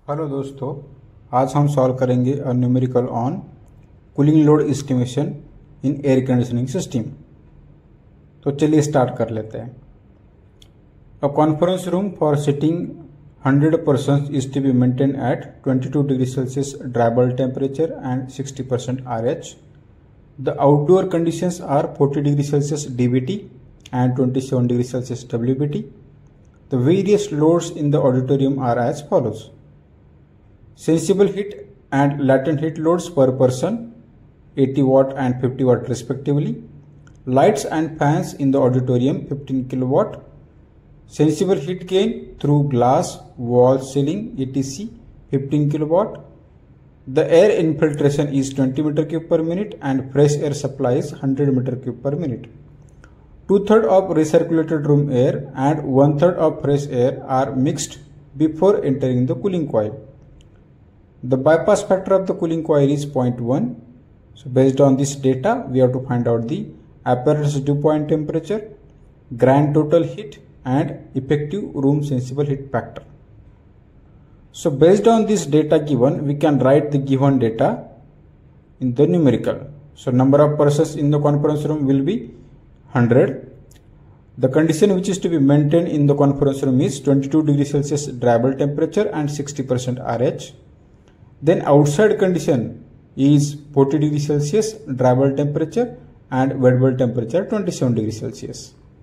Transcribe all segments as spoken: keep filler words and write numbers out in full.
Hello दोस्तों, आज हम सॉल्व करेंगे a numerical on cooling load estimation in air conditioning system. तो चलिए स्टार्ट कर लेते हैं। A conference room for sitting hundred person is to be maintain at twenty two degree Celsius dry bulb temperature and sixty percent R H. The outdoor conditions are forty degree Celsius D B T and twenty-seven degree Celsius W B T. The various loads in the auditorium are as follows. Sensible heat and latent heat loads per person eighty watt and fifty watt respectively. Lights and fans in the auditorium fifteen kilowatt. Sensible heat gain through glass, wall, ceiling et cetera fifteen kilowatt. The air infiltration is twenty meter cube per minute and fresh air supply is one hundred meter cube per minute. Two-thirds of recirculated room air and one-third of fresh air are mixed before entering the cooling coil. The bypass factor of the cooling coil is zero point one. So based on this data, we have to find out the apparatus dew point temperature, grand total heat and effective room sensible heat factor. So based on this data given, we can write the given data in the numerical. So number of persons in the conference room will be one hundred. The condition which is to be maintained in the conference room is twenty-two degree Celsius dry bulb temperature and sixty percent R H. Then outside condition is forty degree Celsius dry bulb temperature and wet bulb temperature twenty-seven degree Celsius.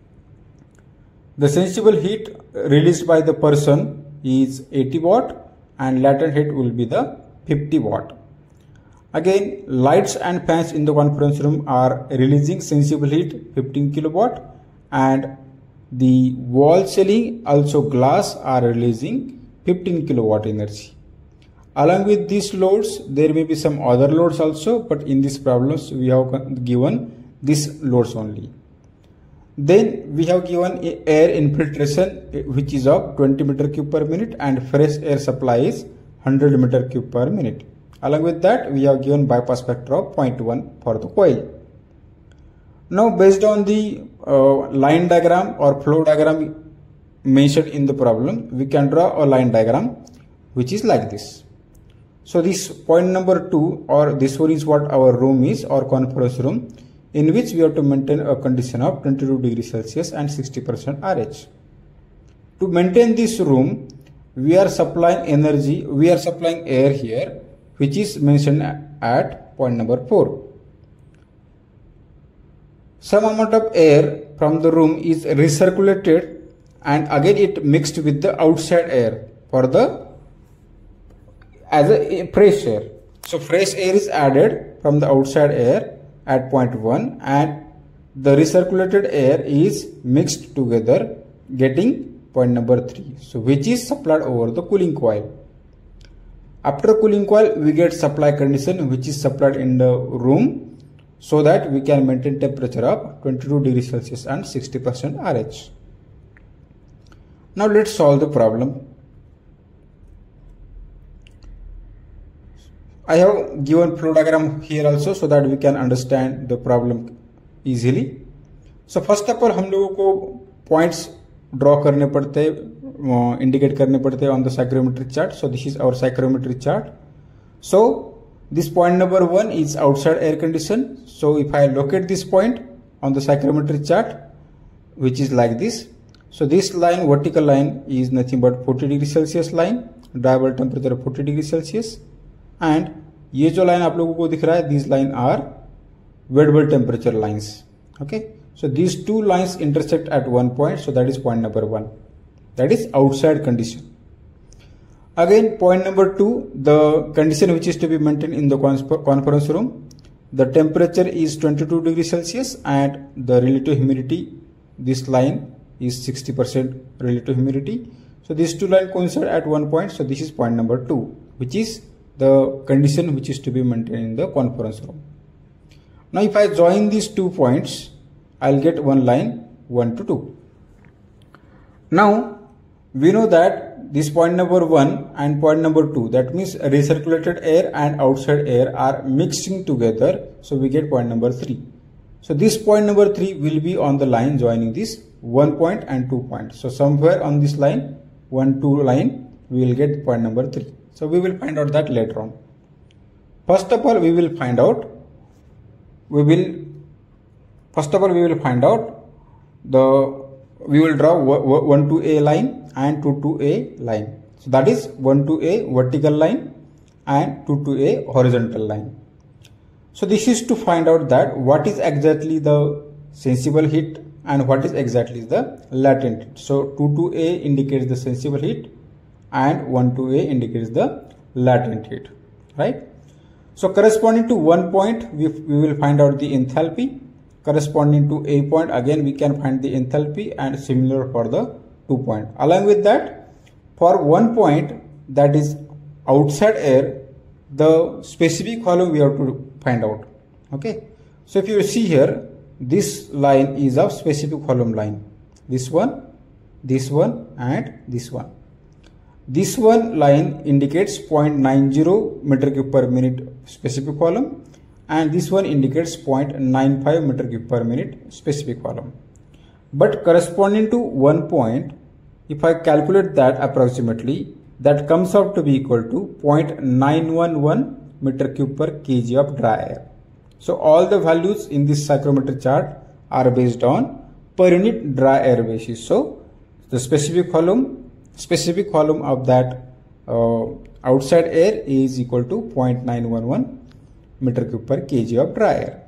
The sensible heat released by the person is eighty watt and latent heat will be the fifty watt. Again, lights and fans in the conference room are releasing sensible heat fifteen kilowatt and the wall ceiling also glass are releasing fifteen kilowatt energy. Along with these loads, there may be some other loads also, but in these problems we have given these loads only. Then we have given air infiltration which is of twenty meter cube per minute and fresh air supply is one hundred meter cube per minute. Along with that, we have given bypass factor of zero point one for the coil. Now, based on the uh, line diagram or flow diagram mentioned in the problem, we can draw a line diagram which is like this. So, this point number two or this one is what our room is or conference room, in which we have to maintain a condition of twenty-two degree Celsius and sixty percent R H. To maintain this room, we are supplying energy, we are supplying air here, which is mentioned at point number four. Some amount of air from the room is recirculated and again it mixed with the outside air for the as a fresh air. So fresh air is added from the outside air at point one and the recirculated air is mixed together getting point number three. So which is supplied over the cooling coil. After cooling coil, we get supply condition which is supplied in the room so that we can maintain temperature of twenty-two degree Celsius and sixty percent R H. Now let's solve the problem. I have given flow diagram here also so that we can understand the problem easily. So first of all, हम लोगों को points draw करने पड़ते हैं, indicate करने पड़ते हैं on the psychrometric chart. So this is our psychrometric chart. So this point number one is outside air condition. So if I locate this point on the psychrometric chart, which is like this. So this line, vertical line, is nothing but forty degree Celsius line, dry bulb temperature forty degree Celsius, and ये जो line आप लोगों को दिख रहा है, these line are wet bulb temperature lines. Okay. So these two lines intersect at one point. So that is point number one. That is outside condition. Again, point number two, the condition which is to be maintained in the conference room. The temperature is twenty-two degree Celsius and the relative humidity, this line is sixty percent relative humidity. So these two lines coincide at one point. So this is point number two, which is the condition which is to be maintained in the conference room. Now if I join these two points, I'll get one line one to two. Now we know that this point number one and point number two, that means recirculated air and outside air are mixing together. So we get point number three. So this point number three will be on the line joining this one point and two points. So somewhere on this line, one, two line, we will get point number three. So we will find out that later on. First of all, we will find out, we will, first of all, we will find out the, we will draw one to A line and two to A line. So that is one to A vertical line and two to A horizontal line. So this is to find out that what is exactly the sensible heat and what is exactly the latent heat. So two to A indicates the sensible heat and one to A indicates the latent heat, right? So corresponding to one point, we, we will find out the enthalpy. Corresponding to A point, again we can find the enthalpy, and similar for the two point. Along with that, for one point that is outside air, the specific volume we have to find out. Okay. So if you see here, this line is of specific volume line. This one, this one, and this one. This one line indicates zero point nine zero meter cube per minute specific volume, and this one indicates zero point nine five meter cube per minute specific volume. But corresponding to one point, if I calculate that approximately, that comes out to be equal to zero point nine one one meter cube per kg of dry air. So all the values in this psychrometric chart are based on per unit dry air basis. So the specific volume specific volume of that uh, outside air is equal to zero point nine one one meter cube per kg of dry air.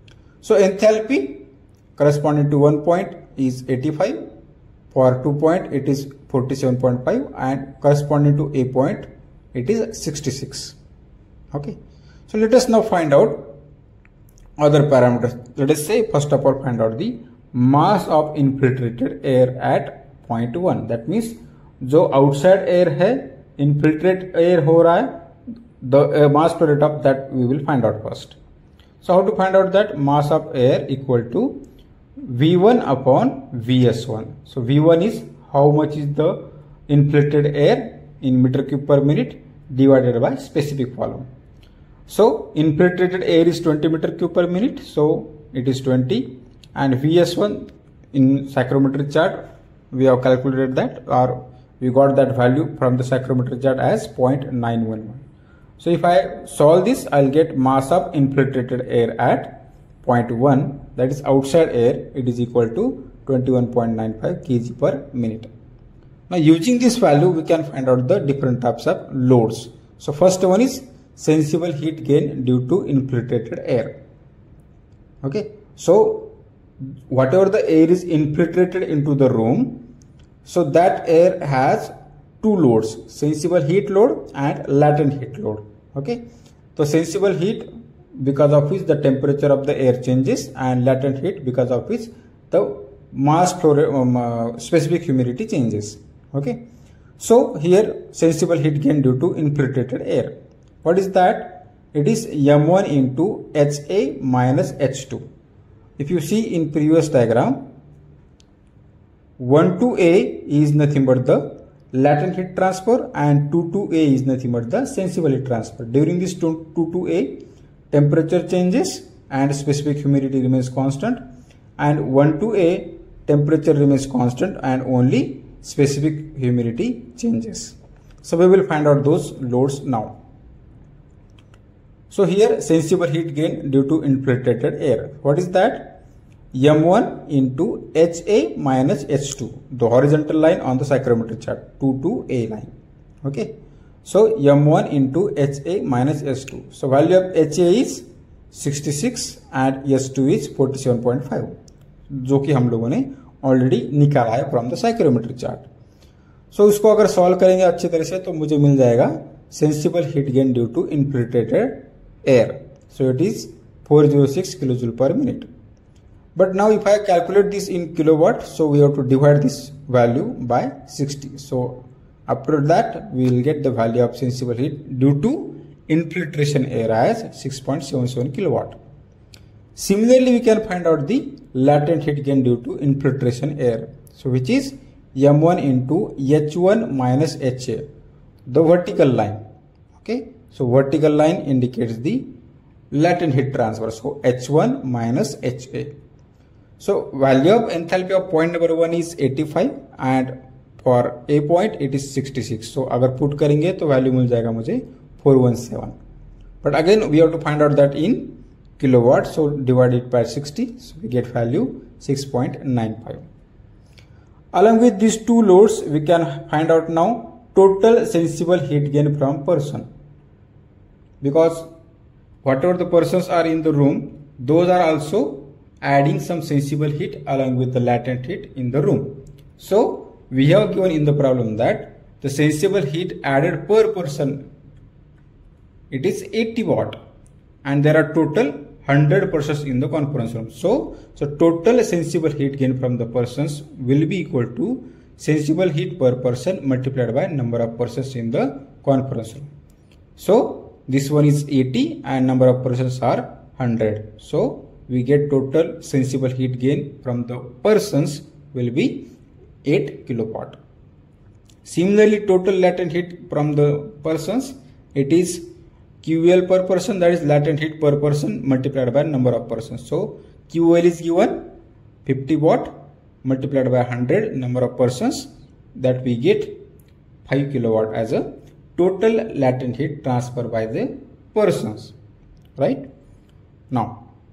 So enthalpy corresponding to one point is eighty-five, for two point it is forty-seven point five, and corresponding to A point it is sixty-six. Okay, so let us now find out other parameters. Let us say first of all find out the mass of infiltrated air at zero point one. That means जो outside air है, infiltrate air हो रहा है, the uh, mass flow rate of that we will find out first. So how to find out that? Mass of air equal to V one upon V S one. So V one is how much is the infiltrated air in meter cube per minute divided by specific volume. So infiltrated air is twenty meter cube per minute, so it is twenty, and V S one in psychrometric chart we have calculated that, or we got that value from the psychrometric chart as zero point nine one one. So if I solve this, I'll get mass of infiltrated air at zero point one, that is outside air, it is equal to twenty-one point nine five kg per minute. Now using this value, we can find out the different types of loads. So first one is sensible heat gain due to infiltrated air. Okay, so whatever the air is infiltrated into the room, so that air has two loads, sensible heat load and latent heat load. Okay, so sensible heat, because of which the temperature of the air changes, and latent heat because of which the mass flow um, uh, specific humidity changes. Okay, so here sensible heat gain due to infiltrated air. What is that? It is M one into H A minus H two. If you see in previous diagram, one to A is nothing but the latent heat transfer, and two to A is nothing but the sensible heat transfer. During this two to A, temperature changes and specific humidity remains constant, and one to A, temperature remains constant and only specific humidity changes. So we will find out those loads now. So here sensible heat gain due to infiltrated air. What is that? M one into H A minus H two, the horizontal line on the psychrometric chart, two to A line. Okay, so M one into H A minus H two. So value of H A is sixty-six and H two is forty-seven point five, जो कि हम लोगों ने already निकाला है from the psychrometric chart. So इसको अगर solve करेंगे अच्छी तरह से तो मुझे मिल जाएगा sensible heat gain due to infiltrated air. So it is four hundred six kilojule per minute. But now if I calculate this in kilowatt, so we have to divide this value by sixty. So after that we will get the value of sensible heat due to infiltration air as six point seven seven kilowatt. Similarly, we can find out the latent heat gain due to infiltration air. So which is M one into H one minus H A, the vertical line. Okay, so vertical line indicates the latent heat transfer. So H one minus H A. So value of enthalpy of point number one is eighty-five, and for a point it is sixty six. So अगर put करेंगे तो value मिल जाएगा मुझे four one seven. But again we have to find out that in kilowatt. So divide it by sixty. So we get value six point nine five. Along with these two loads, we can find out now total sensible heat gain from person. Because whatever the persons are in the room, those are also adding some sensible heat along with the latent heat in the room. So we have given in the problem that the sensible heat added per person, it is eighty watt, and there are total one hundred persons in the conference room. So, so total sensible heat gain from the persons will be equal to sensible heat per person multiplied by number of persons in the conference room. So this one is eighty and number of persons are one hundred. So we get total sensible heat gain from the persons will be eight kilowatt. Similarly, total latent heat from the persons, it is Q L per person, that is latent heat per person multiplied by number of persons. So Q L is given fifty watt multiplied by one hundred number of persons, that we get five kilowatt as a total latent heat transfer by the persons, right? Now,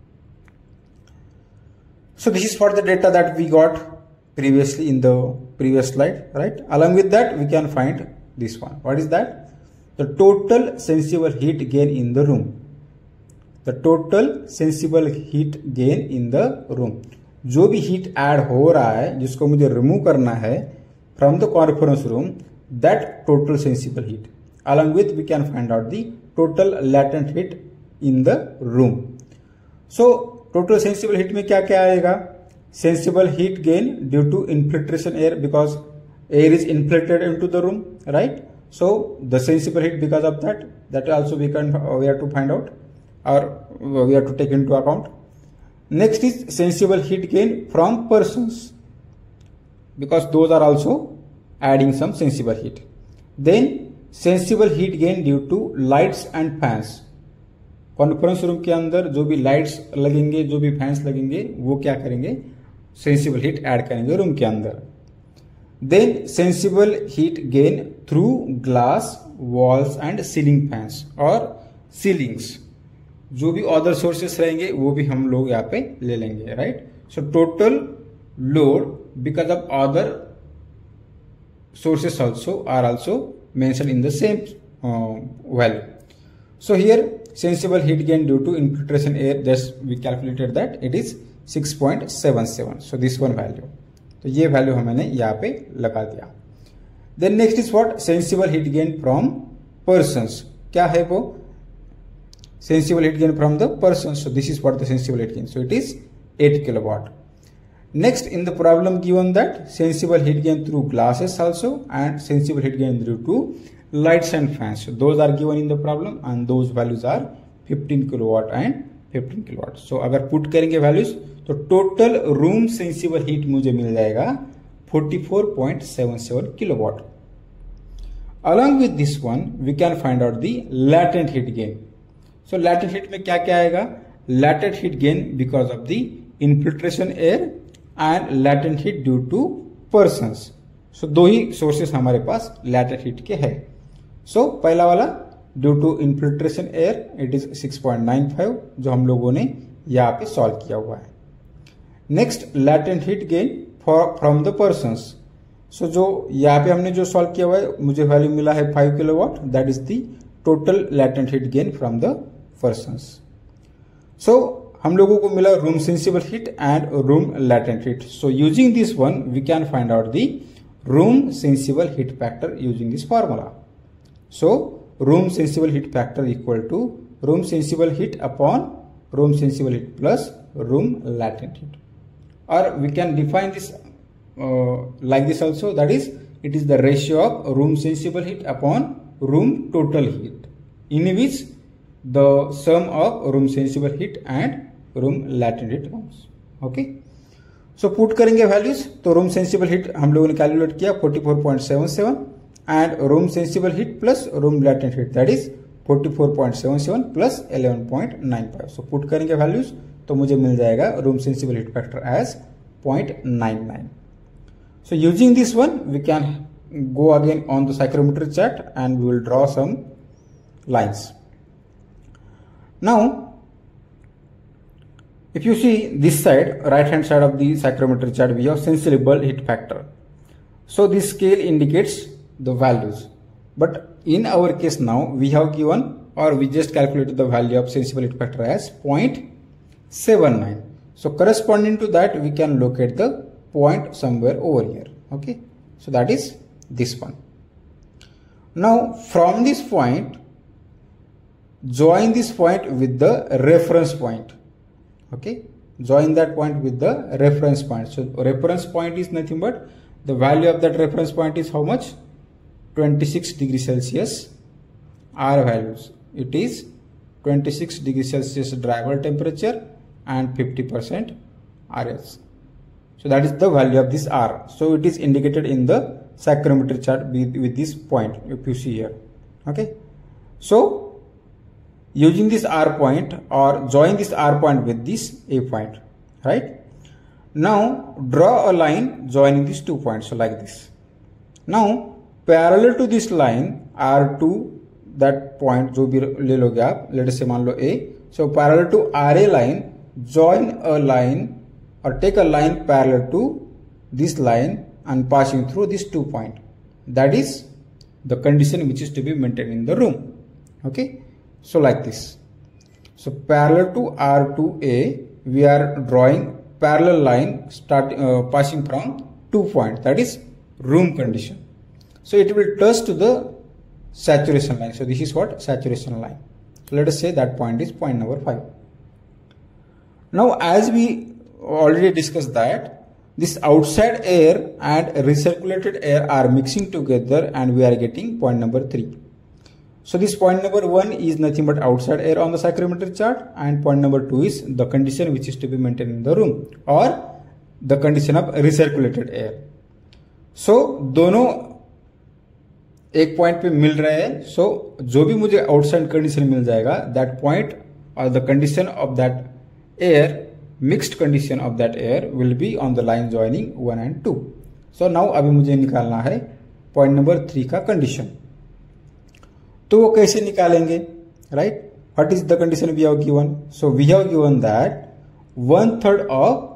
so this is for the data that we got previously in the previous slide, right? Along with that, we can find this one. What is that? The total sensible heat gain in the room. The total sensible heat gain in the room. जो भी heat add हो रहा है, जिसको मुझे remove करना है from the conference room, that total sensible heat. Along with we can find out the total latent heat in the room. So total sensible heat में क्या क्या आएगा? Sensible heat gain due to infiltration air, because air is infiltrated into the room, right? So the sensible heat because of that, that also we can uh, we have to find out, or uh, we have to take into account. Next is sensible heat gain from persons, because those are also adding some sensible heat. Then sensible heat gain due to lights and fans. Conference room के अंदर जो भी lights लगेंगे, जो भी fans लगेंगे, वो क्या करेंगे? सेंसिबल हीट ऐड करेंगे रूम के अंदर. Then sensible heat gain through glass walls and ceiling fans और ceilings. जो भी other sources रहेंगे वो भी हम लोग यहाँ पे ले लेंगे, right? So total load because of other sources also are also mentioned in the same uh, value. So here sensible heat gain due to infiltration air, just we calculated that it is six point seven seven. So this one value. तो ये value हमने यहाँ पे लगा दिया. Then next is what? Sensible heat gain from persons. क्या है वो? Sensible heat gain from the persons. So this is what the sensible heat gain. So it is eight kilowatt. Next in the problem given that sensible heat gain through glasses also and sensible heat gain due to lights and fans. So those are given in the problem and those values are fifteen kilowatt and fifteen kilowatt. So अगर put करेंगे values तो total room sensible heat मुझे मिल जाएगा forty-four point seven seven kilowatt. Along with this one we can find out the latent heat gain. So latent heat में क्या क्या आएगा? Latent heat gain because of the infiltration air and latent heat due to persons. So दो ही sources हमारे पास latent heat के है. सो so, पहला वाला due to infiltration air, it is six point nine five जो हम लोगों ने यहाँ पे सॉल्व किया हुआ है. Next latent heat gain from the persons. So जो यहाँ पे हमने जो सॉल्व किया हुआ है मुझे वैल्यू मिला है five kilowatt, that is the total latent heat gain from the persons. So हम लोगों को मिला room sensible heat and room latent heat. So using this one we can find out the room sensible heat factor using this formula. So room sensible heat factor equal to room sensible heat upon room sensible heat plus room latent heat, or we can define this uh, like this also, that is it is the ratio of room sensible heat upon room total heat, in which the sum of room sensible heat and room latent heat comes. Okay, so put करेंगे values तो room sensible heat हम लोगों ने calculate किया forty-four point seven seven and room sensible heat plus room latent heat, that is forty-four point seven seven plus eleven point nine five. So put करेंगे values तो मुझे मिल जाएगा room sensible heat factor as zero point nine nine. So using this one, we can go again on the psychrometric chart and we will draw some lines. Now, if you see this side, right hand side of the psychrometric chart, we have sensible heat factor. So this scale indicates the values. But in our case now, we have given or we just calculated the value of sensible heat factor as zero point seven nine. So corresponding to that, we can locate the point somewhere over here. Okay, so that is this one. Now from this point, join this point with the reference point. Okay, join that point with the reference point. So reference point is nothing but the value of that reference point is how much? twenty-six degrees Celsius. R values, it is twenty-six degrees Celsius dry bulb temperature and fifty percent R S. So that is the value of this R. So it is indicated in the psychrometric chart with, with this point, if you see here. Okay, so using this R point or join this R point with this A point, right? Now draw a line joining these two points, so like this. Now parallel to this line R two, that point जो भी ले लोगे आप, let us say मान लो A, so parallel to R A line, join a line or take a line parallel to this line and passing through these two points. That is the condition which is to be maintained in the room. Okay, so like this. So parallel to R two A, we are drawing parallel line start uh, passing from two points, that is room condition. So it will touch to the saturation line. So this is what? Saturation line. So let us say that point is point number five. Now as we already discussed that this outside air and recirculated air are mixing together and we are getting point number three. So this point number one is nothing but outside air on the psychrometric chart, and point number two is the condition which is to be maintained in the room or the condition of recirculated air. So दोनों एक point पे मिल रहे हैं. सो so, जो भी मुझे outside condition मिल जाएगा, दैट पॉइंट और the condition of that air, mixed condition of that air will be on the line joining one and two. So now अभी मुझे निकालना है पॉइंट नंबर थ्री का कंडीशन. तो वो कैसे निकालेंगे, right? What is the condition we have given? So we have given that one third of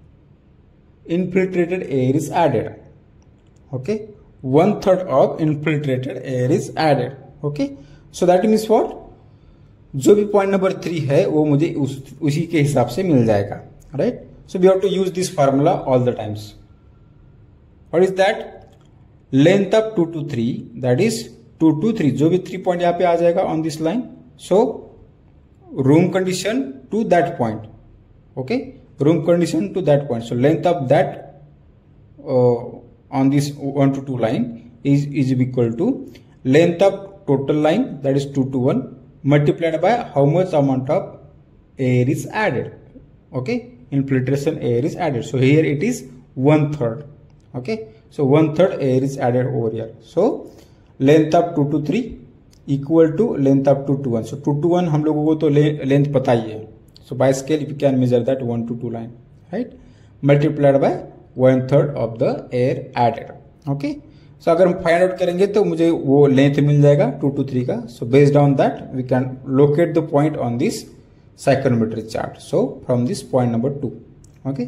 infiltrated air is added. Okay, one third of infiltrated air is added. Okay, so that means what? जो भी point number three है वो मुझे उस, उसी के हिसाब से मिल जाएगा, right? So we have to use this formula all the times. What is that? Length of two two three, that is two two three. जो भी थ्री पॉइंट यहाँ पे आ जाएगा on this line. So room condition to that point. Okay, room condition to that point. So length of that uh, on this one to two line is is equal to length of total line, that is two to one, multiplied by how much amount of air is added. Okay, infiltration air is added. So here it is one third. Okay, so one third air is added over here. So length of two to three equal to length of two to one. So two to one हम लोगों को तो length पता ही है. So by scale you can measure that one to two line, right? Multiplied by one third of the air added. Okay. So अगर हम find out करेंगे तो मुझे वो length मिल जाएगा two to three का. So based on that we can locate the point on this psychrometric chart. So from this point number two. Okay.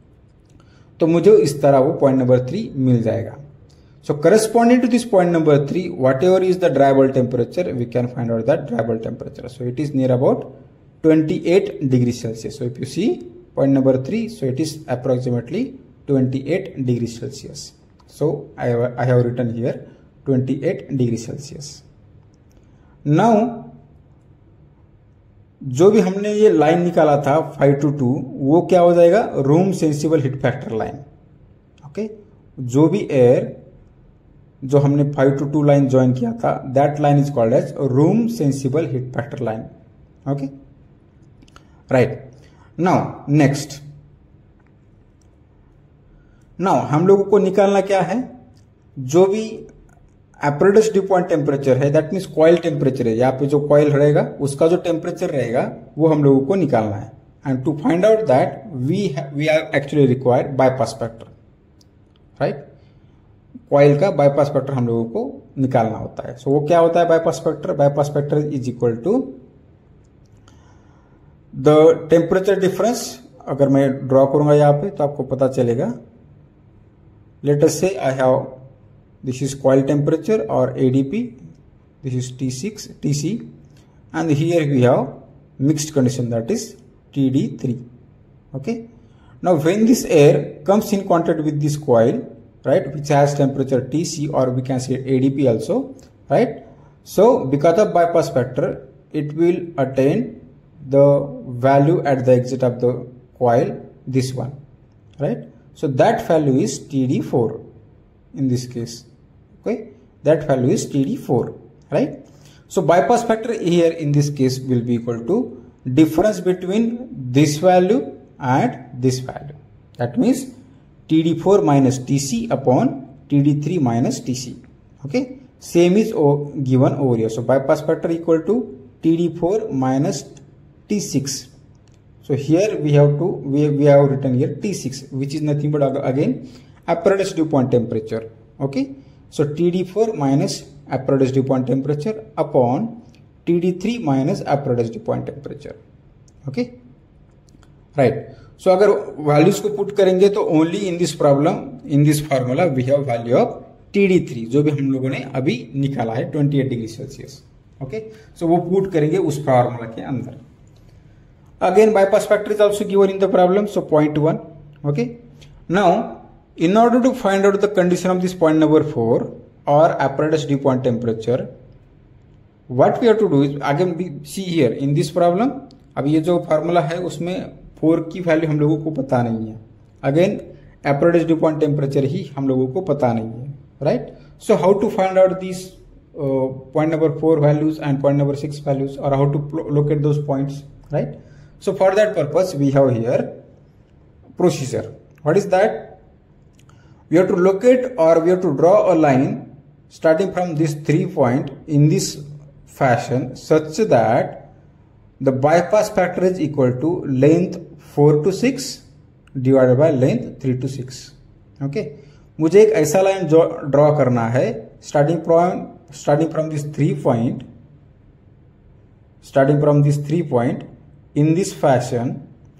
तो मुझे इस तरह वो point number three मिल जाएगा. So corresponding to this point number three, whatever is the dry bulb temperature, we can find out that dry bulb temperature. So it is near about twenty-eight degrees Celsius. So if you see point number three, so it is approximately twenty-eight degrees Celsius. So I have, I have written here twenty-eight degrees Celsius. Now जो भी हमने ये line निकाला था five two two, वो क्या हो जाएगा? Room sensible heat factor line. Okay, जो भी एयर जो हमने five two two line join किया था, that line is called as room sensible heat factor line. Okay, right. Now next, now हम लोगों को निकालना क्या है? जो भी एपरेटस ड्यू पॉइंट टेम्परेचर है, दैट मीन्स कॉइल टेम्परेचर है, यहाँ पे जो कॉइल रहेगा उसका जो टेम्परेचर रहेगा वो हम लोगों को निकालना है. And to find out that we we are actually required bypass factor, right. Coil का बाईपास फैक्टर हम लोगों को निकालना होता है। सो so, वो क्या होता है bypass factor? Bypass factor is equal to the temperature difference. अगर मैं ड्रॉ करूंगा यहाँ पे तो आपको पता चलेगा। Let us say I have this is coil temperature और ADP, this is T six TC, and here we have mixed condition that is T D three. okay, now when this air comes in contact with this coil, right, which has temperature T C, or we can say A D P also, right? So because of bypass factor, it will attain the value at the exit of the coil, this one, right? So that value is T D four in this case. Okay, that value is T D four, right? So bypass factor here in this case will be equal to difference between this value and this value. That means T D four minus T C upon T D three minus T C. Okay, same is given over here. So bypass factor equal to T D four minus T six. So here we have to we, we have written here T six, which is nothing but again apparatus dew point temperature. Okay, so T D four minus apparatus dew point temperature upon T D three minus apparatus dew point temperature. Okay, right. So अगर values को put करेंगे तो only in this problem, in this formula we have value of T D three, जो भी हम लोगों ने अभी निकाला है अट्ठाईस डिग्री सेल्सियस। ओके, सो वो पुट करेंगे उस फार्मूला के अंदर। Again bypass factor is also given in the problem, so point one. Okay, now in order to find out the condition of this point number four और apparatus dew point temperature, what we have to do is, again see here in this problem, अब ये जो formula है उसमें four की value हम लोगों को पता नहीं है। Again apparatus dew point temperature ही हम लोगों को पता नहीं है, राइट। So how to find out this point number four values and point number six values, और how to locate those points, right. So for that purpose we have here procedure. What is that? We have to locate और we have to draw a line starting from this three point in this fashion such that the bypass factor is equal to length four to six divided by length three to six. Okay, मुझे एक ऐसा line draw करना है starting from starting from this three point starting from this three point in this fashion,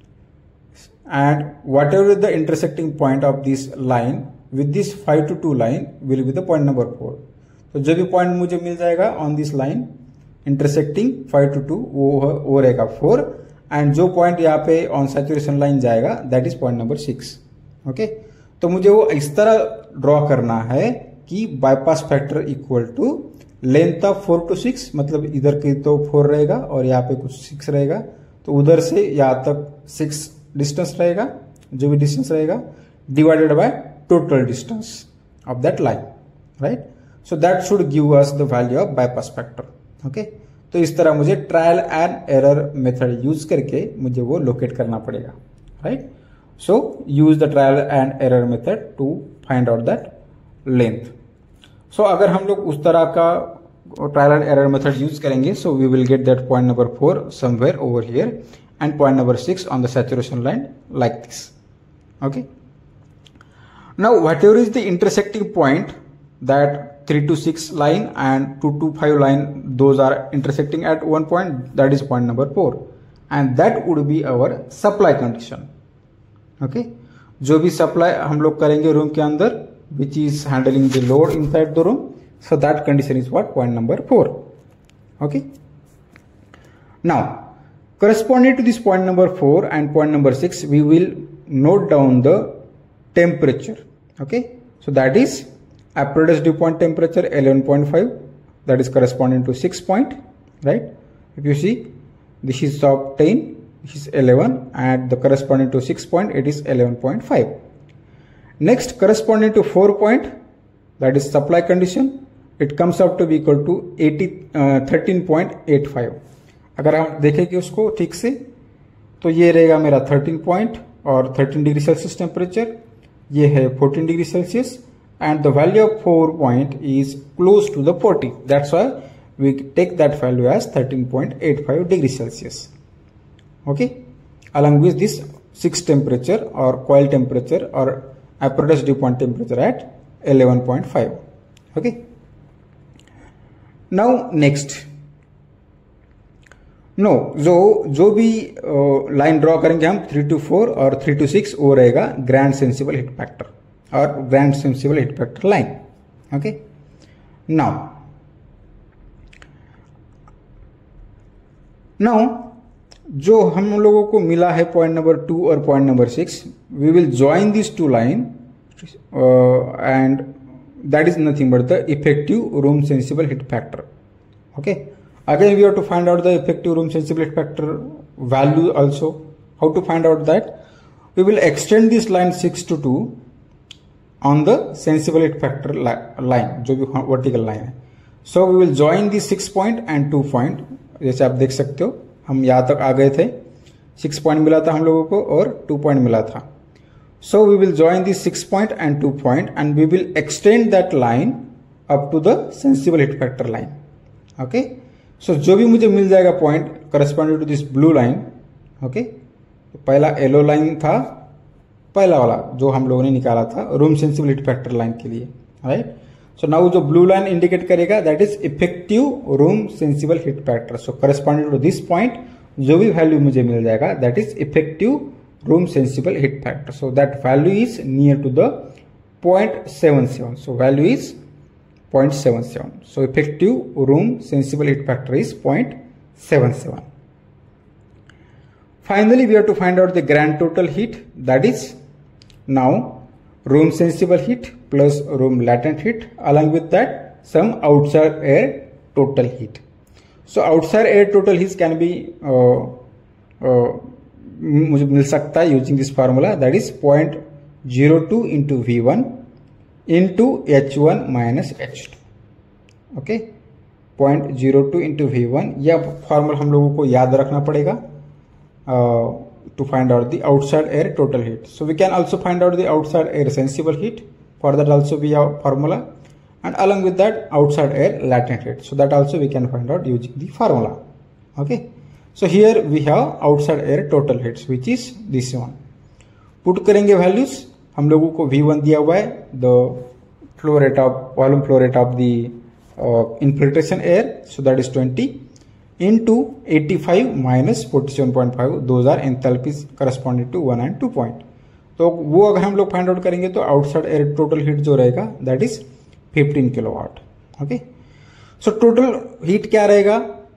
and whatever the intersecting point of this line with this five to two line will be the point number four. तो जो भी point मुझे मिल जाएगा on this line intersecting five two two वो वो रहेगा four, and जो पॉइंट यहाँ पे ऑन सैचुरेशन लाइन जाएगा that is point number six. Okay, तो मुझे वो इस तरह ड्रॉ करना है कि bypass factor equal to length of four two six, मतलब इधर की तो फोर रहेगा और यहाँ पे कुछ सिक्स रहेगा, तो उधर से यहाँ तक सिक्स डिस्टेंस रहेगा, जो भी डिस्टेंस रहेगा divided by total distance of that line, right? So that should give us the value of bypass factor. Okay, तो इस तरह मुझे trial and error method use करके मुझे वो लोकेट करना पड़ेगा, right. So use the trial and error method to find out that length. So अगर हम लोग उस तरह का trial and error method use करेंगे, so we will get that point number four somewhere over here and point number six on the saturation line like this. Okay, now whatever is the intersecting point that three to six line and two to five line, those are intersecting at one point, that is point number four, and that would be our supply condition. Okay, जो भी supply हम लोग करेंगे room के अंदर which is handling the load inside the room, so that condition is what? Point number four. Okay, now corresponding to this point number four and point number six, we will note down the temperature. Okay, so that is apparatus dew point temperature eleven point five, that is corresponding to six point, right? If you see, this is of ten, this is eleven, and the corresponding to six point, it is eleven point five. Next, corresponding to four point, that is supply condition, it comes out to be equal to eighty thirteen point eight five. अगर हम देखेंगे उसको ठीक से, तो ये रहेगा मेरा थर्टीन पॉइंट और थर्टीन डिग्री सेल्सियस टेम्परेचर, ये है fourteen degree Celsius, and the value of four point is close to the forty, that's why we take that value as thirteen point eight five degree Celsius. Okay, along with this six temperature or coil temperature or apparatus dew point temperature at eleven point five. Okay. Now next, no जो जो भी line draw करेंगे हम three two four और three two six वो रहेगा grand sensible heat factor और grand sensible heat factor line. Okay. Now now जो हम लोगों को मिला है पॉइंट नंबर टू और point number six, we will join this two line and that is nothing but the effective room sensible heat factor. Okay. Again, we have to find out the effective room sensible heat factor value also. How to find out that? We will extend this line six to two on the sensible heat factor li line, जो भी vertical line है. So we will join the six point and two point. जैसे आप देख सकते हो हम यहाँ तक आ गए थे, six point मिला था हम लोगों को और two point मिला था. So we will join the six point and two point and we will extend that line up to the sensible heat factor line. Okay. So so, जो भी मुझे मिल जाएगा point corresponding to this blue line. Okay. पहला yellow line था, पहला वाला जो हम लोगों ने निकाला था room sensible heat factor line के लिए. राइट. सो नाउ जो ब्लू लाइन इंडिकेट करेगा that is effective room sensible heat factor. So corresponding to this point जो भी वैल्यू मुझे मिल जाएगा that is effective room sensible heat factor. So that value is near to the point seven seven. So value is zero point seven seven. So effective room sensible heat factor is zero point seven seven. Finally, we have to find out the grand total heat, that is now room sensible heat plus room latent heat, along with that some outside air total heat. So outside air total heat can be uh, uh, मुझे मिल सकता है using this formula, that is zero point zero two into V one into H one minus H two. Okay. zero point zero two into V one, यह formula हम लोगों को याद रखना पड़ेगा to find out the outside air total heat. So we can also find out the outside air sensible heat. For that also we have formula and along with that outside air latent heat. So that also we can find out using the formula. Okay. So here we have outside air total heats which is this one. Put करेंगे values. हम लोगों को V one दिया हुआ है, the flow rate of volume flow rate of the infiltration air, so that is twenty into eighty-five minus forty-seven point five, those are enthalpies corresponding to one and two point. तो वो अगर हम लोग find out करेंगे तो outside air total heat जो रहेगा that is fifteen kilowatt. Okay. So total heat क्या रहेगा?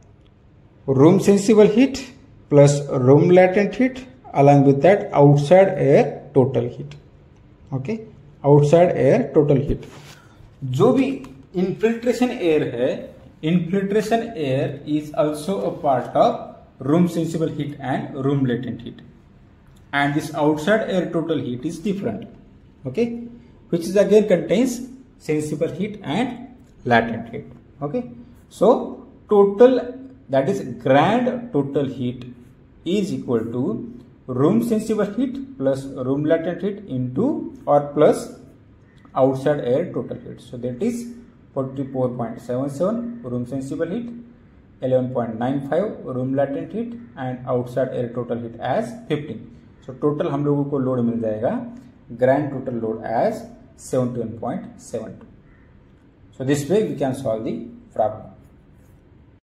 Room sensible heat plus room latent heat along with that outside air total heat. Okay. Outside air total heat. जो भी infiltration air है, infiltration air is also a part of room sensible heat and room latent heat, and this outside air total heat is different. Okay. which is again contains sensible heat and latent heat. Okay. So total, that is grand total heat is equal to room sensible heat plus room latent heat into or plus outside air total heat. So that is forty-four point seven seven room sensible heat, eleven point nine five room latent heat and outside air total heat as fifteen. So total हम लोगों को load मिल जाएगा grand total load as seventy-one point seven two. So this way we can solve the problem.